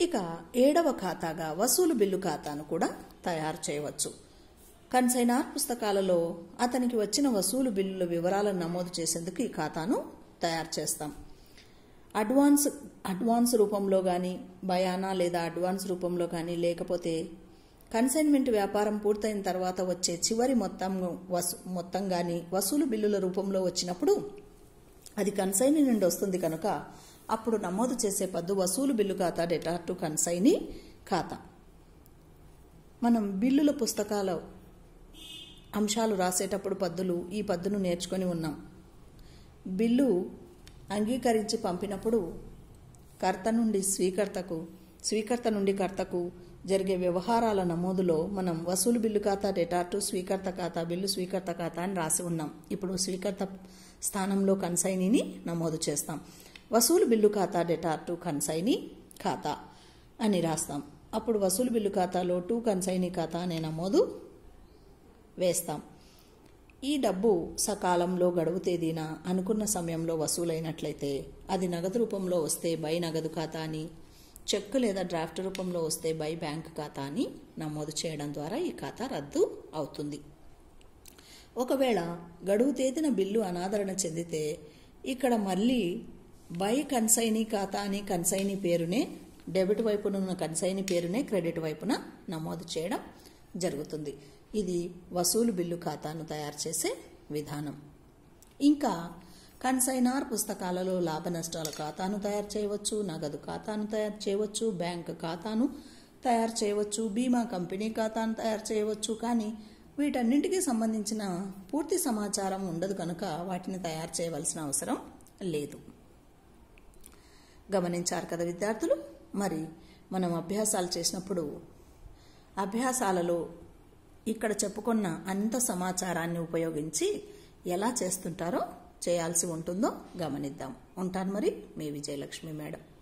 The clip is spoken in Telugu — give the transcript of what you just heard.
ఇక 7వ ఖాతాగా వసూలు బిల్లు ఖాతాను కూడా తయారు చేయవచ్చు. కన్సైనార్ పుస్తకాలలో అతనికి వచ్చిన వసూలు బిల్లుల వివరాలను నమోదు చేసేందుకు ఈ ఖాతాను తయారు చేస్తాం. అడ్వాన్స్ రూపంలో కానీ, బయానా లేదా అడ్వాన్స్ రూపంలో కానీ, లేకపోతే కన్సైన్మెంట్ వ్యాపారం పూర్తయిన తర్వాత వచ్చే చివరి మొత్తం కానీ వసూలు బిల్లుల రూపంలో వచ్చినప్పుడు అది కన్సైనీ నుండి వస్తుంది కనుక అప్పుడు నమోదు చేసే పద్దు వసూలు బిల్లు ఖాతా డెటార్ టు కన్సైనీ ఖాతా. మనం బిల్లుల పుస్తకాల అంశాలు రాసేటప్పుడు పద్దులు ఈ పద్దును నేర్చుకొని ఉన్నాం. బిల్లు అంగీకరించి పంపినప్పుడు కర్త నుండి స్వీకర్తకు, స్వీకర్త నుండి కర్తకు జరిగే వ్యవహారాల నమోదులో మనం వసూలు బిల్లు ఖాతా డెటార్ టు స్వీకర్త ఖాతా, బిల్లు స్వీకర్త ఖాతా అని రాసి ఉన్నాం. ఇప్పుడు స్వీకర్త స్థానంలో కన్సైనీని నమోదు చేస్తాం. వసూలు బిల్లు ఖాతా డెటార్ టు కన్సైనీ ఖాతా అని రాస్తాం. అప్పుడు వసూలు బిల్లు ఖాతాలో టు కన్సైనీ ఖాతా అనే నమోదు వేస్తాం. ఈ డబ్బు సకాలంలో గడువు తేదీన అనుకున్న సమయంలో వసూలైనట్లయితే అది నగదు రూపంలో వస్తే బై నగదు ఖాతా అని, చెక్ లేదా డ్రాఫ్ట్ రూపంలో వస్తే బై బ్యాంక్ ఖాతా అని నమోదు చేయడం ద్వారా ఈ ఖాతా రద్దు అవుతుంది. ఒకవేళ గడువు తేదీన బిల్లు అనాదరణ చెందితే ఇక్కడ మళ్ళీ బై కన్సైనీ ఖాతా అని కన్సైనీ పేరునే, డెబిట్ వైపున ఉన్న కన్సైనీ పేరునే క్రెడిట్ వైపున నమోదు చేయడం జరుగుతుంది. ఇది వసూలు బిల్లు ఖాతాను తయారు చేసే విధానం. ఇంకా కన్సైనార్ పుస్తకాలలో లాభ నష్టాల ఖాతాను తయారు చేయవచ్చు, నగదు ఖాతాను తయారు చేయవచ్చు, బ్యాంక్ ఖాతాను తయారు చేయవచ్చు, బీమా కంపెనీ ఖాతాను తయారు చేయవచ్చు. కానీ వీటన్నింటికీ సంబంధించిన పూర్తి సమాచారం ఉండదు కనుక వాటిని తయారు చేయవలసిన అవసరం లేదు. గమనించారు కదా విద్యార్థులు? మరి మనం అభ్యాసాలు చేసినప్పుడు అభ్యాసాలలో ఇక్కడ చెప్పుకున్న అంత సమాచారాన్ని ఉపయోగించి ఎలా చేస్తుంటారో, చేయాల్సి ఉంటుందో గమనిద్దాం. ఉంటాను మరి, మీ విజయలక్ష్మి మేడం.